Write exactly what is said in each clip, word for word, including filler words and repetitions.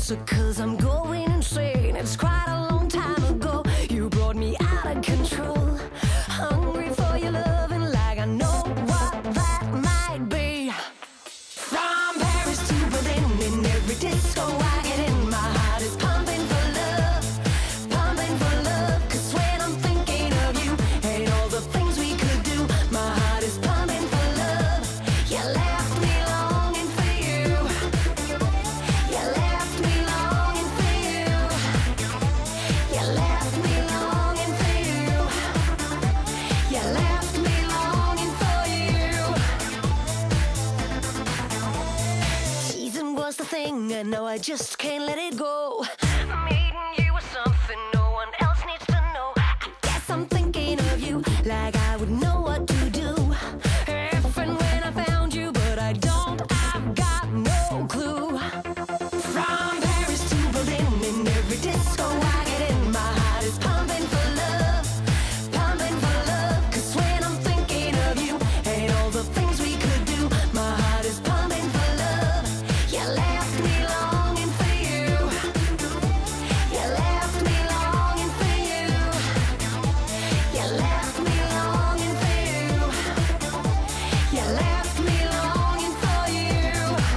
closer, cause I'm going insane. It's quite a long time ago. You brought me out of control. Hungry for your loving like I know what that might be. From Paris to Berlin, in every disco I get in, my heart is pumping for love, pumping for love. Cause when I'm thinking of you and all the things we could do, my heart is pumping for love. You left me longing for you. You left me longing for you. You left me longing for you. You left me longing for you. Teasing was the thing, and now I just can't let it go. Meeting you was something no one else needs to know. I guess I'm thinking of you like I would know what to do if and when I found you, but I don't, I've got no clue. From Paris to Berlin, in every disco I get in, my heart is pumping for love, pumping for love. Cause when I'm thinking of you and all the things we could do, my heart is pumping for love. You left me longing for you. You left me longing for you. You left me longing for you. You left me longing for you.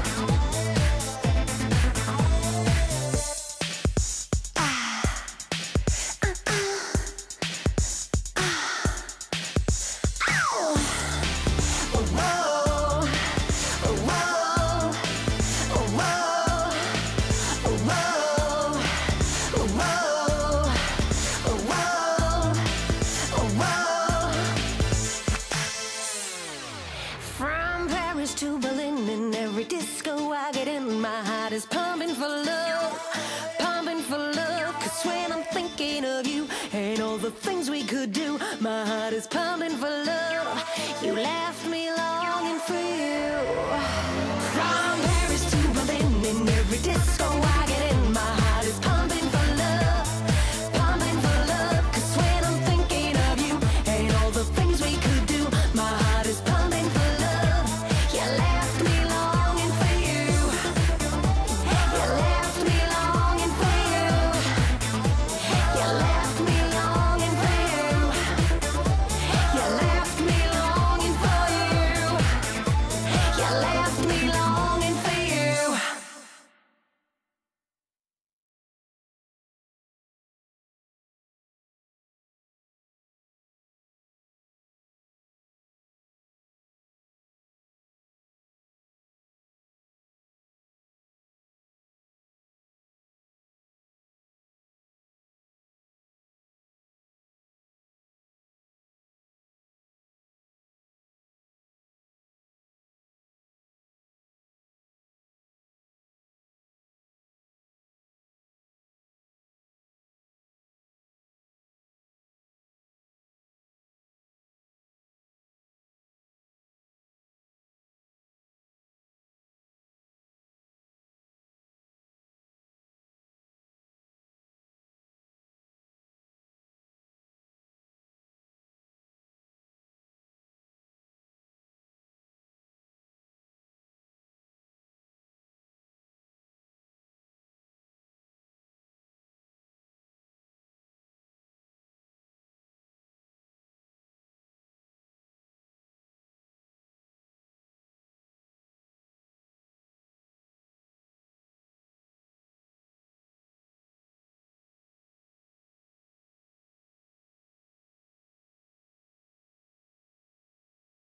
From Paris to Berlin, in every disco I get in, my heart is pumping for love, pumping for love. Cause when I'm thinking of you and all the things we could do, my heart is pumping for love. You left me longing for you.